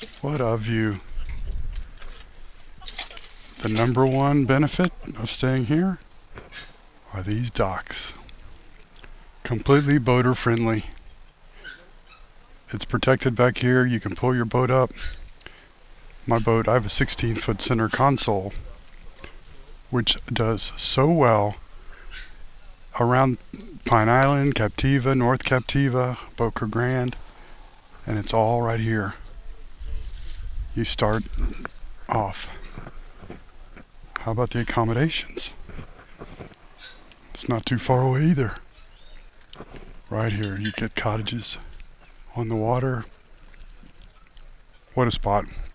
What a view. The number one benefit of staying here are these docks. Completely boater friendly. It's protected back here. You can pull your boat up. My boat, I have a 16-foot center console, which does so well around Pine Island, Captiva, North Captiva, Boca Grande, and it's all right here. You start off. How about the accommodations? It's not too far away either. Right here, you get cottages on the water. What a spot.